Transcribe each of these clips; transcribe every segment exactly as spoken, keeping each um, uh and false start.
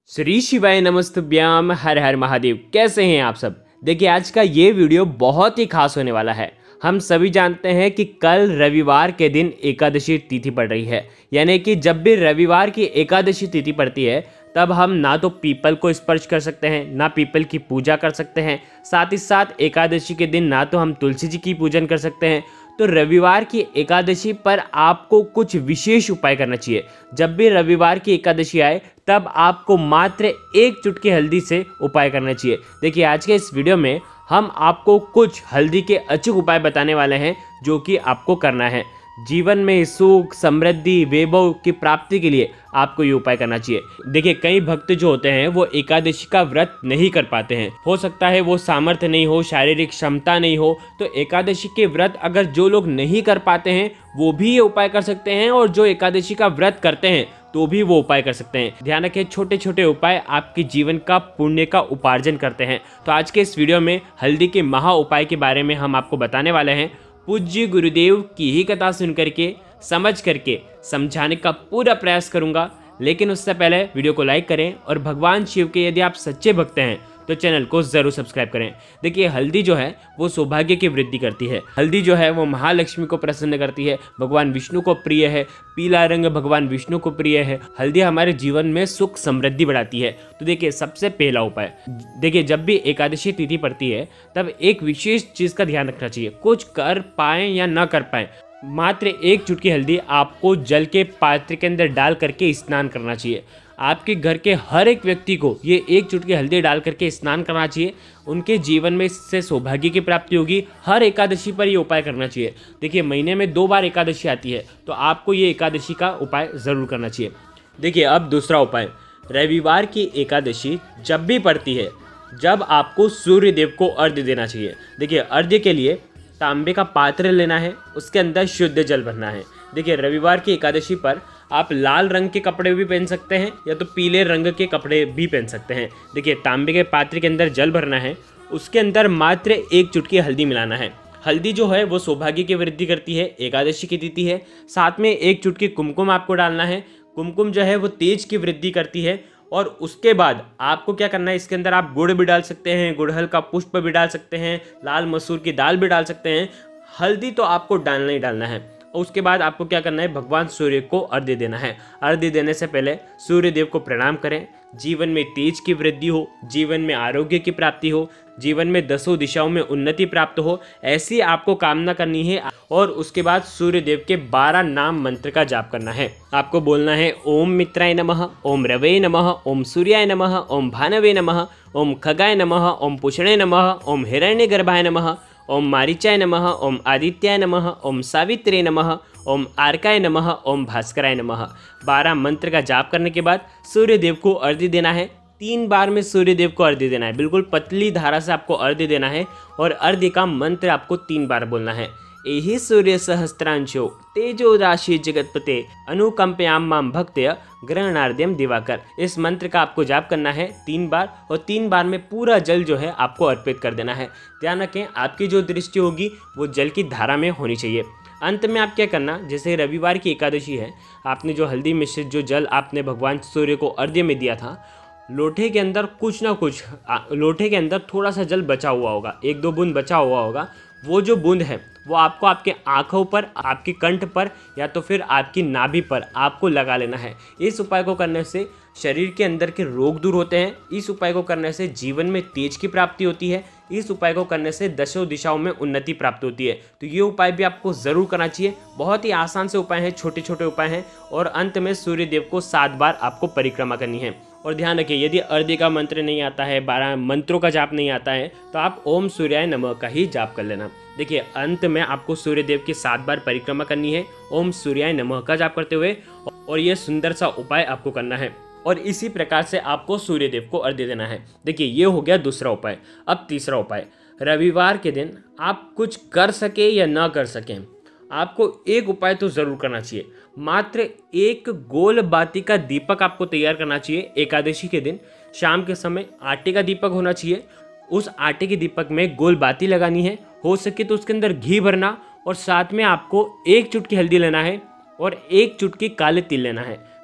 श्री शिवाय नमस्तुभ्याम। हर हर महादेव। कैसे हैं आप सब। देखिए आज का ये वीडियो बहुत ही खास होने वाला है। हम सभी जानते हैं कि कल रविवार के दिन एकादशी तिथि पड़ रही है, यानी कि जब भी रविवार की एकादशी तिथि पड़ती है तब हम ना तो पीपल को स्पर्श कर सकते हैं, ना पीपल की पूजा कर सकते हैं। साथ ही साथ एकादशी के दिन ना तो हम तुलसी जी की पूजन कर सकते हैं। तो रविवार की एकादशी पर आपको कुछ विशेष उपाय करना चाहिए। जब भी रविवार की एकादशी आए तब आपको मात्र एक चुटकी हल्दी से उपाय करना चाहिए। देखिए आज के इस वीडियो में हम आपको कुछ हल्दी के अचूक उपाय बताने वाले हैं जो कि आपको करना है। जीवन में सुख समृद्धि वैभव की प्राप्ति के लिए आपको ये उपाय करना चाहिए। देखिए कई भक्त जो होते हैं वो एकादशी का व्रत नहीं कर पाते हैं। हो सकता है वो सामर्थ्य नहीं हो, शारीरिक क्षमता नहीं हो, तो एकादशी के व्रत अगर जो लोग नहीं कर पाते हैं वो भी ये उपाय कर सकते हैं, और जो एकादशी का व्रत करते हैं तो भी वो उपाय कर सकते हैं। ध्यान रखें, छोटे छोटे उपाय आपके जीवन का पुण्य का उपार्जन करते हैं। तो आज के इस वीडियो में हल्दी के महा उपाय के बारे में हम आपको बताने वाले हैं। पूज्य गुरुदेव की ही कथा सुन करके समझ करके समझाने का पूरा प्रयास करूंगा। लेकिन उससे पहले वीडियो को लाइक करें, और भगवान शिव के यदि आप सच्चे भक्त हैं तो चैनल को जरूर सब्सक्राइब करें। देखिए हल्दी जो है वो सौभाग्य की वृद्धि करती है। हल्दी जो है वो महालक्ष्मी को प्रसन्न करती है, भगवान विष्णु को प्रिय है। पीला रंग भगवान विष्णु को प्रिय है। हल्दी हमारे जीवन में सुख समृद्धि बढ़ाती है। तो देखिए सबसे पहला उपाय, देखिए जब भी एकादशी तिथि पड़ती है तब एक विशेष चीज का ध्यान रखना चाहिए। कुछ कर पाए या ना कर पाए, मात्र एक चुटकी हल्दी आपको जल के पात्र के अंदर डाल करके स्नान करना चाहिए। आपके घर के हर एक व्यक्ति को ये एक चुटकी हल्दी डाल करके स्नान करना चाहिए। उनके जीवन में इससे सौभाग्य की प्राप्ति होगी। हर एकादशी पर ये उपाय करना चाहिए। देखिए महीने में दो बार एकादशी आती है, तो आपको ये एकादशी का उपाय ज़रूर करना चाहिए। देखिए अब दूसरा उपाय, रविवार की एकादशी जब भी पड़ती है जब आपको सूर्य देव को अर्घ्य देना चाहिए। देखिए अर्घ्य के लिए तांबे का पात्र लेना है, उसके अंदर शुद्ध जल भरना है। देखिए रविवार की एकादशी पर आप लाल रंग के कपड़े भी पहन सकते हैं या तो पीले रंग के कपड़े भी पहन सकते हैं। देखिए तांबे के पात्र के अंदर जल भरना है, उसके अंदर मात्र एक चुटकी हल्दी मिलाना है। हल्दी जो है वो सौभाग्य की वृद्धि करती है, एकादशी की तिथि है। साथ में एक चुटकी कुमकुम आपको डालना है। कुमकुम जो है वो तेज की वृद्धि करती है। और उसके बाद आपको क्या करना है, इसके अंदर आप गुड़ भी डाल सकते हैं, गुड़हल का पुष्प भी डाल सकते हैं, लाल मसूर की दाल भी डाल सकते हैं। हल्दी तो आपको डालना ही डालना है। और उसके बाद आपको क्या करना है, भगवान सूर्य को अर्घ्य देना है। अर्घ्य देने से पहले सूर्य देव को प्रणाम करें। जीवन में तेज की वृद्धि हो, जीवन में आरोग्य की प्राप्ति हो, जीवन में दसों दिशाओं में उन्नति प्राप्त हो, ऐसी आपको कामना करनी है। और उसके बाद सूर्य देव के बारह नाम मंत्र का जाप करना है। आपको बोलना है ओम मित्राय नमः, ओम रवे नमः, ओम सूर्याय नमः, ओम भानवे नमः, ओम खगाय नमः, ओम पुषणे नमः, ओम हिरण्यगर्भाय नमः, ओम मारीचाय नमः, ओम आदित्याय नमः, ओम सावित्रे नमः, ओम आर्काय नमः, ओम भास्कराय नमः। बारह मंत्र का जाप करने के बाद सूर्य देव को अर्घ्य देना है। तीन बार में सूर्य देव को अर्घ्य देना है। बिल्कुल पतली धारा से आपको अर्घ्य देना है, और अर्घ्य का मंत्र आपको तीन बार बोलना है। एहि सूर्य सहस्त्रांशो तेजो राशि जगतपते अनुकंपयाम माम भक्त्य ग्रहणार्ध्यम दिवाकर। इस मंत्र का आपको जाप करना है तीन बार, और तीन बार में पूरा जल जो है आपको अर्पित कर देना है। ध्यान रखें आपकी जो दृष्टि होगी वो जल की धारा में होनी चाहिए। अंत में आप क्या करना, जैसे रविवार की एकादशी है, आपने जो हल्दी मिश्रित जो जल आपने भगवान सूर्य को अर्घ्य में दिया था, लोटे के अंदर कुछ ना कुछ लोटे के अंदर थोड़ा सा जल बचा हुआ होगा, एक दो बूंद बचा हुआ होगा। वो जो बूंद है वो आपको आपके आँखों पर, आपकी कंठ पर, या तो फिर आपकी नाभि पर आपको लगा लेना है। इस उपाय को करने से शरीर के अंदर के रोग दूर होते हैं। इस उपाय को करने से जीवन में तेज की प्राप्ति होती है। इस उपाय को करने से दसों दिशाओं में उन्नति प्राप्त होती है। तो ये उपाय भी आपको ज़रूर करना चाहिए। बहुत ही आसान से उपाय हैं, छोटे छोटे उपाय हैं। और अंत में सूर्य देव को सात बार आपको परिक्रमा करनी है। और ध्यान रखिए यदि अर्घ्य का मंत्र नहीं आता है, बारह मंत्रों का जाप नहीं आता है, तो आप ओम सूर्याय नमः का ही जाप कर लेना। देखिए अंत में आपको सूर्य देव की सात बार परिक्रमा करनी है ओम सूर्याय नमः का जाप करते हुए, और यह सुंदर सा उपाय आपको करना है। और इसी प्रकार से आपको सूर्य देव को अर्घ्य देना है। देखिए ये हो गया दूसरा उपाय। अब तीसरा उपाय, रविवार के दिन आप कुछ कर सके या ना कर सकें, आपको एक उपाय तो ज़रूर करना चाहिए। मात्र एक गोल बाती का दीपक आपको तैयार करना चाहिए। एकादशी के दिन शाम के समय आटे का दीपक होना चाहिए। उस आटे के दीपक में गोल बाती लगानी है। हो सके तो उसके अंदर घी भरना, और साथ में आपको एक चुटकी हल्दी लेना है और एक चुटकी काले तिल लेना है।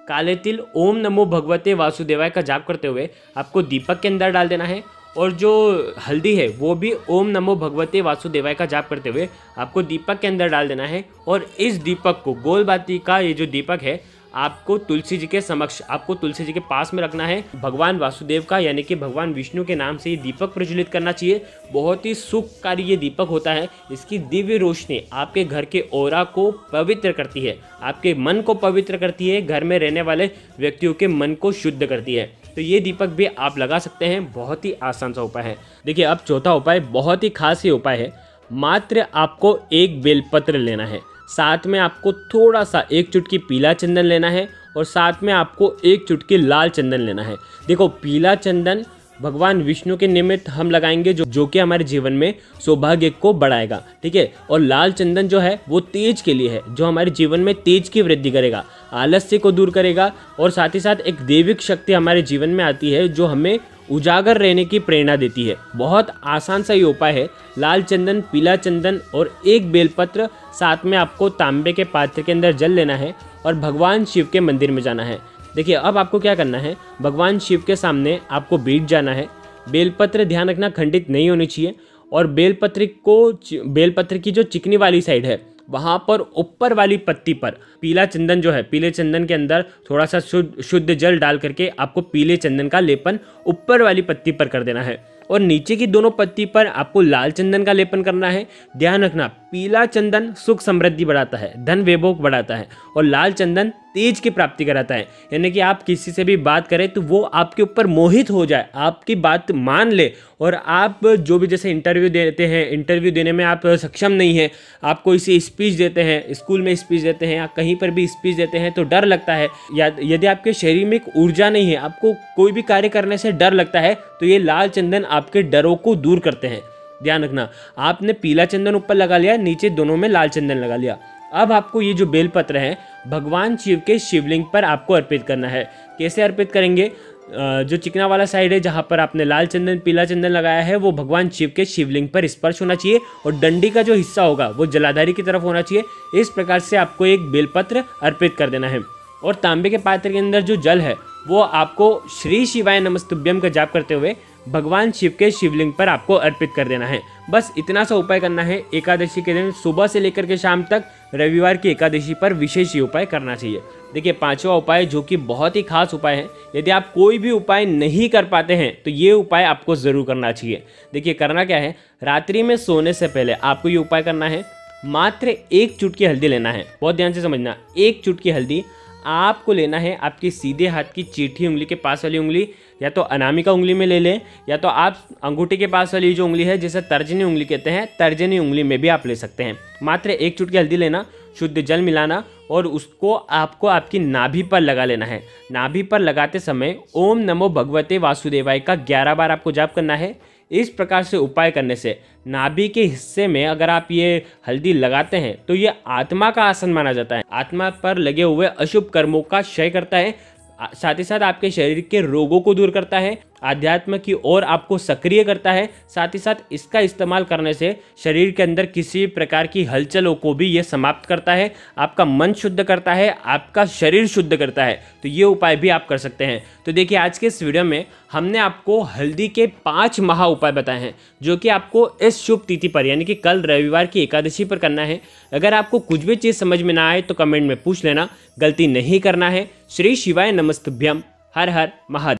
काले तिल ओम नमो भगवते वासुदेवाय का जाप करते हुए आपको दीपक के अंदर डाल देना है। और जो हल्दी है वो भी ओम नमो भगवते वासुदेवाय का जाप करते हुए आपको दीपक के अंदर डाल देना है। और इस दीपक को, गोल बाती का ये जो दीपक है, आपको तुलसी जी के समक्ष, आपको तुलसी जी के पास में रखना है। भगवान वासुदेव का यानी कि भगवान विष्णु के नाम से ये दीपक प्रज्वलित करना चाहिए। बहुत ही सुखकारी ये दीपक होता है। इसकी दिव्य रोशनी आपके घर के ऑरा को पवित्र करती है, आपके मन को पवित्र करती है, घर में रहने वाले व्यक्तियों के मन को शुद्ध करती है। तो ये दीपक भी आप लगा सकते हैं। बहुत ही आसान सा उपाय है। देखिए अब चौथा उपाय बहुत ही खास ये उपाय है। मात्र आपको एक बेलपत्र लेना है, साथ में आपको थोड़ा सा एक चुटकी पीला चंदन लेना है और साथ में आपको एक चुटकी लाल चंदन लेना है। देखो पीला चंदन भगवान विष्णु के निमित्त हम लगाएंगे, जो जो कि हमारे जीवन में सौभाग्य को बढ़ाएगा, ठीक है। और लाल चंदन जो है वो तेज के लिए है, जो हमारे जीवन में तेज की वृद्धि करेगा, आलस्य को दूर करेगा और साथ ही साथ एक दैविक शक्ति हमारे जीवन में आती है जो हमें उजागर रहने की प्रेरणा देती है। बहुत आसान सा ये उपाय है। लाल चंदन, पीला चंदन और एक बेलपत्र, साथ में आपको तांबे के पात्र के अंदर जल लेना है और भगवान शिव के मंदिर में जाना है। देखिए अब आपको क्या करना है, भगवान शिव के सामने आपको बैठ जाना है। बेलपत्र ध्यान रखना खंडित नहीं होनी चाहिए और बेलपत्र को, बेलपत्र की जो चिकनी वाली साइड है वहाँ पर ऊपर वाली पत्ती पर पीला चंदन जो है, पीले चंदन के अंदर थोड़ा सा शुद्ध शुद्ध जल डाल करके आपको पीले चंदन का लेपन ऊपर वाली पत्ती पर कर देना है और नीचे की दोनों पत्ती पर आपको लाल चंदन का लेपन करना है। ध्यान रखना पीला चंदन सुख समृद्धि बढ़ाता है, धन वैभव बढ़ाता है और लाल चंदन तेज की प्राप्ति कराता है। यानी कि आप किसी से भी बात करें तो वो आपके ऊपर मोहित हो जाए, आपकी बात मान ले और आप जो भी, जैसे इंटरव्यू देते हैं, इंटरव्यू देने में आप सक्षम नहीं है, आप कोई सी स्पीच देते हैं, स्कूल में स्पीच देते हैं या कहीं पर भी स्पीच देते हैं तो डर लगता है, या यदि आपके शरीर में एक ऊर्जा नहीं है, आपको कोई भी कार्य करने से डर लगता है, तो ये लाल चंदन आपके डरों को दूर करते हैं। ध्यान रखना, आपने पीला चंदन ऊपर लगा लिया, नीचे दोनों में लाल चंदन लगा लिया। अब आपको ये जो बेलपत्र है भगवान शिव के शिवलिंग पर आपको अर्पित करना है। कैसे अर्पित करेंगे, जो चिकना वाला साइड है जहाँ पर आपने लाल चंदन पीला चंदन लगाया है वो भगवान शिव के शिवलिंग पर स्पर्श होना चाहिए और डंडी का जो हिस्सा होगा वो जलाधारी की तरफ होना चाहिए। इस प्रकार से आपको एक बेलपत्र अर्पित कर देना है और तांबे के पात्र के अंदर जो जल है वो आपको श्री शिवाय नमस्तुभ्यम का जाप करते हुए भगवान शिव के शिवलिंग पर आपको अर्पित कर देना है। बस इतना सा उपाय करना है। एकादशी के दिन सुबह से लेकर के शाम तक, रविवार की एकादशी पर विशेष ये उपाय करना चाहिए। देखिए पांचवा उपाय जो कि बहुत ही खास उपाय है, यदि आप कोई भी उपाय नहीं कर पाते हैं तो ये उपाय आपको ज़रूर करना चाहिए। देखिए करना क्या है, रात्रि में सोने से पहले आपको ये उपाय करना है। मात्र एक चुटकी हल्दी लेना है, बहुत ध्यान से समझना। एक चुटकी हल्दी आपको लेना है आपकी सीधे हाथ की चीठी उंगली के पास वाली उंगली, या तो अनामिका उंगली में ले लें या तो आप अंगूठी के पास वाली जो उंगली है जिसे तर्जनी उंगली कहते हैं, तर्जनी उंगली में भी आप ले सकते हैं। मात्र एक चुटकी हल्दी लेना, शुद्ध जल मिलाना और उसको आपको आपकी नाभि पर लगा लेना है। नाभि पर लगाते समय ओम नमो भगवते वासुदेवाय का ग्यारह बार आपको जाप करना है। इस प्रकार से उपाय करने से नाभि के हिस्से में अगर आप ये हल्दी लगाते हैं तो ये आत्मा का आसन माना जाता है। आत्मा पर लगे हुए अशुभ कर्मों का क्षय करता है, साथ ही साथ आपके शरीर के रोगों को दूर करता है, आध्यात्म की ओर आपको सक्रिय करता है। साथ ही साथ इसका इस्तेमाल करने से शरीर के अंदर किसी प्रकार की हलचलों को भी ये समाप्त करता है, आपका मन शुद्ध करता है, आपका शरीर शुद्ध करता है। तो ये उपाय भी आप कर सकते हैं। तो देखिए आज के इस वीडियो में हमने आपको हल्दी के पांच महा उपाय बताए हैं जो कि आपको इस शुभ तिथि पर यानी कि कल रविवार की एकादशी पर करना है। अगर आपको कुछ भी चीज़ समझ में ना आए तो कमेंट में पूछ लेना, गलती नहीं करना है। श्री शिवाय नमस्तुभ्यम। हर हर महादेव।